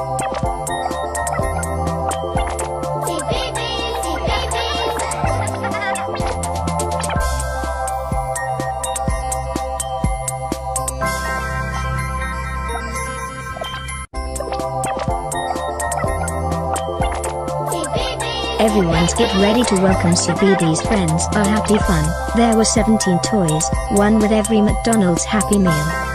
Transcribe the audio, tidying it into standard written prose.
Everyone's get ready to welcome CBeebies friends. A happy fun. There were 17 toys, one with every McDonald's Happy Meal.